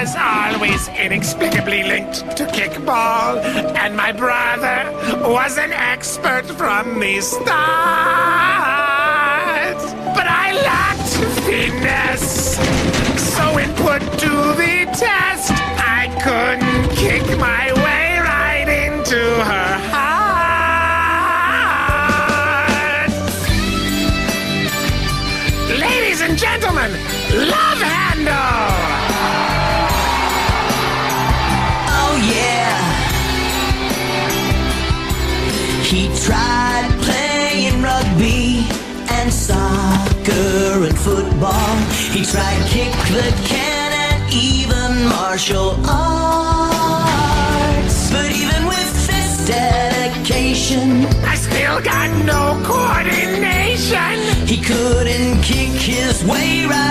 was always inexplicably linked to kickball, and my brother was an expert from the start. But I lacked finesse, so when put to the test, I couldn't kick my way right into her heart. Ladies and gentlemen, Love Handle! Oh yeah. He tried playing rugby and soccer and football. He tried kick the can and even martial arts. But even with this dedication, I still got no coordination. he couldn't kick his way right